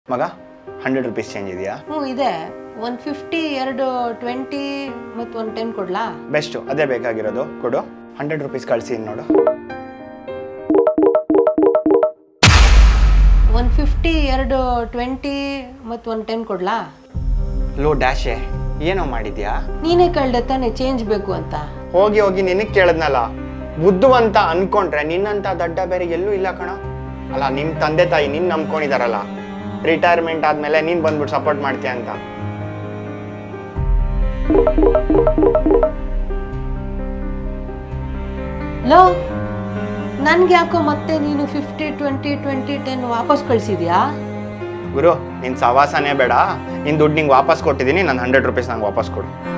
ಮಗ 100 rupees change ಇದೆಯಾ? ಇದೆ 150 2 20 ಮತ್ತು 110 ಕೊಡ್ಲಾ? ಬೆಸ್ಟ್, ಅದೇ ಬೇಕಾಗಿರೋದು. ಕೊಡು. 100 ರೂಪೀಸ್ ಕಳಿಸಿ ನೋಡು. 150 2 20 ಮತ್ತು 110 ಕೊಡ್ಲಾ? ಲೋ ಡ್ಯಾಶೆ, ಏನೋ ಮಾಡಿದ್ಯಾ? ನೀನೇ ಕೇಳ್ದೆ ತಾನೆ ಚೇಂಜ್ ಬೇಕು ಅಂತ. ಹೋಗಿ ನಿನಗೆ ಕೇಳಿದ್ನಲ್ಲ. ಬುದ್ಧುವಂತ ಅನ್ಕೊಂಡ್ರೆ ನಿನ್ನಂತ ದಡ್ಡ ಬೇರೆ ಎಲ್ಲೂ ಇಲ್ಲ ಕಣ. ಅಲ್ಲ, ನಿಮ್ ತಂದೆ ತಾಯಿ ನಿನ್ ನಂಬ್ಕೊಂಡಿದಾರಲ್ಲ, ರಿಟೈರ್ಮೆಂಟ್ ಆದ್ಮೇಲೆ ನೀನ್ ಬಂದ್ಬಿಟ್ಟು ಸಪೋರ್ಟ್ ಮಾಡ್ತೀಯ ಅಂತ. ಲೋ, ನನ್ಗೆ ಯಾಕೋ ಮತ್ತೆ ನೀನು 50 20 20 10 ವಾಪಸ್ ಕಳ್ಸಿದ್ಯಾ? ಗುರು, ನಿನ್ ಸವಾಸನೇ ಬೇಡ. ನಿನ್ ದುಡ್ಡು ನಿಂಗೆ ವಾಪಸ್ ಕೊಟ್ಟಿದ್ದೀನಿ. ನಾನು 100 ರೂಪೀಸ್ ನಂಗೆ ವಾಪಸ್ ಕೊಡು.